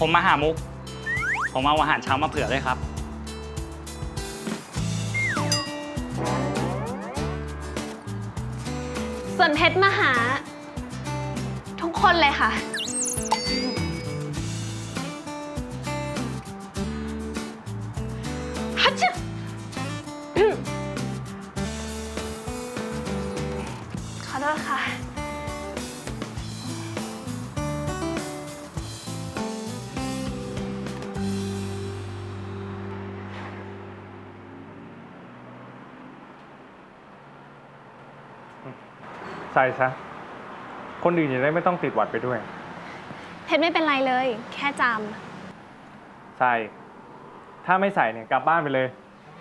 ผมมาหามุกผมเอาอาหารเช้ามาเผื่อด้วยครับส่วนเพชรมาหาทุกคนเลยค่ะฮัชขอโทษค่ะใส่ซะคนอื่นจะได้ไม่ต้องติดหวัดไปด้วยเพชรไม่เป็นไรเลยแค่จใส่ถ้าไม่ใส่เนี่ยกลับบ้านไปเลย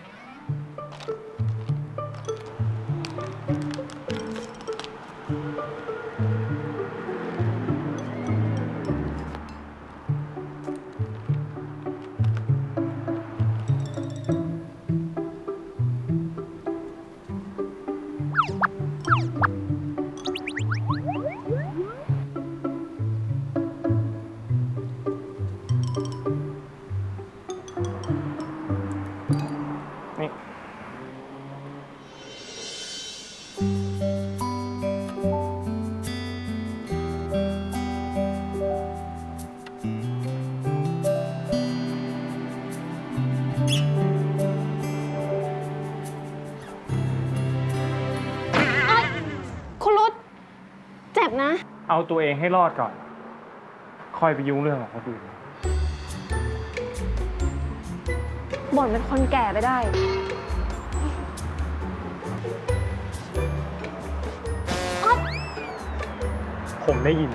คุณรุตเจ็บนะเอาตัวเองให้รอดก่อนค่อยไปยุ่งเรื่องของคนอื่นบ่นเป็นคนแก่ไปได้ผมได้ยิน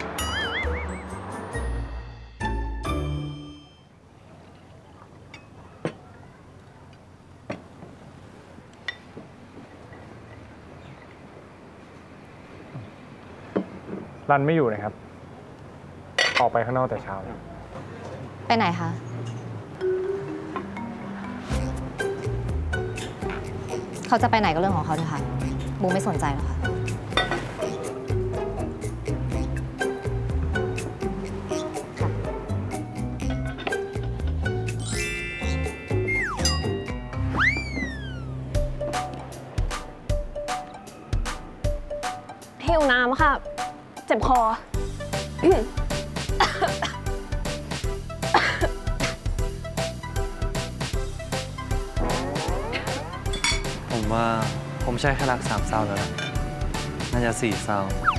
รันไม่อยู่นะครับออกไปข้างนอกแต่เช้าไปไหนคะเขาจะไปไหนก็เรื่องของเขาเถอะค่ะบูไม่สนใจหรอกค่ะหิวน้ำค่ะเจ็บคอผมว่าผมใช่แค่รัก3 เศร้าแล้วล่ะน่าจะ4 เศร้า